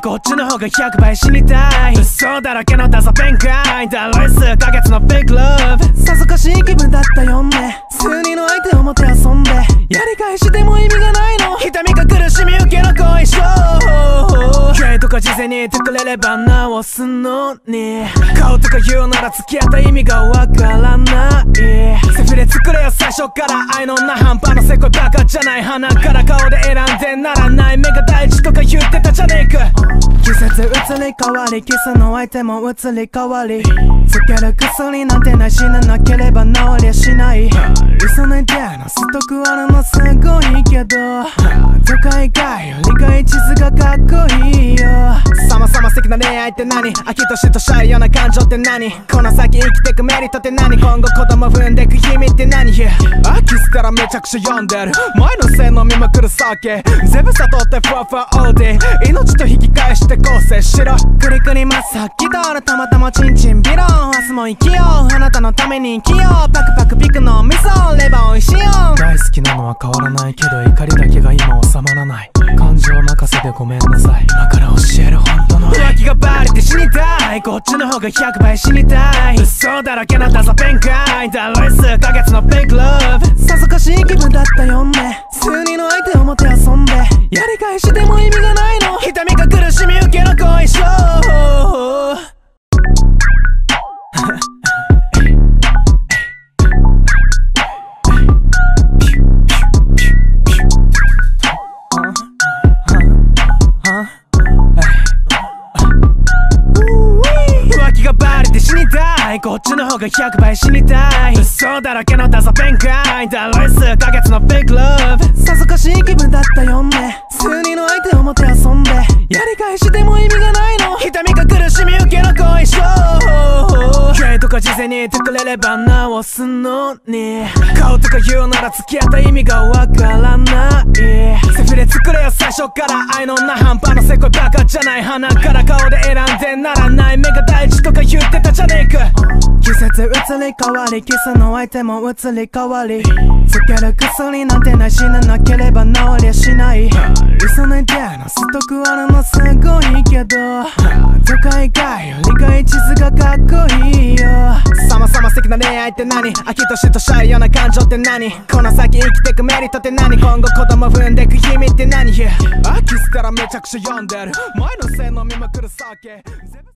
こっちの方が100倍死にたい。嘘だらけのダサ弁解だろい数ヶ月のフェイクラブ。さぞかしい気分だったよね。数人の相手をもて遊んでやり返しても意味がないの。痛みか苦しみ受けの後遺症。ゲイとか事前に言ってくれれば直すのに、顔とか言うなら付き合った意味がわからない。セフレ作れよ最初から。愛のな半端なせこいバカじゃない。鼻から顔で選んでならない。目が大事とか言ってたじゃねえか。季節移り変わりキスの相手も移り変わり、つける薬なんてない死ななければ治りゃしない。嘘の出会いのストックあるのすごいけど、都会外よりが地図がかっこいいよ。さまさま素敵な恋愛って何、飽きとしとしゃいような感情って何、この先生きてくメリットって何、今後子供産んでく意味って何。飽きすからめちゃくちゃ読んでる前のせい飲みまくる酒、全部悟ってふわふわ OD 命と引き返して構成しろ。クリクリマッサーキドルたまたまチンチンビロン、明日も生きようあなたのために生きよう。パクパクピクの味噌レバーおいしいよ。大好きなのは変わらないけど怒りだけが今収まらない。感情任せでごめんなさい。今から教える本当の浮気がバレて死にたい。こっちの方が100倍死にたい。嘘だらけのダサ弁解だろい数ヶ月のフェイクラブ。さぞかしい気分だったよね。数人の相手をもて遊んでやり返しても意味がないの。痛みか苦しみ受けの後遺症。浮気がバレて死にたい。こっちの方が100倍死にたい。嘘だらけのダサ弁解だろい数ヶ月のフェイクラブ。さぞかしい気分だったよね。数人の相手をもて遊んでやり返しても意味がないの。痛みか苦しみ受けの後遺症。ゲイとか事前に言ってくれれば直すのに、顔とか言うなら付き合った意味がわからない。セフレ作れよ最初から。愛のな半端なせこいバカじゃない。鼻から顔で選んでならない。目が大事とか言ってたじゃねえか。季節移り変わりキスの相手も移り変わり、つける薬なんてない死ななければ治りゃしない。嘘の出会いのストックあるのすごいけど、都会外よりが地図がかっこいいよ。さまさま素敵な恋愛って何、飽きとしとしゃいような感情って何、この先生きてくメリットって何、今後子供産んでく意味って何。飽きすからめちゃくちゃ読んでる前のせい飲みまくる酒。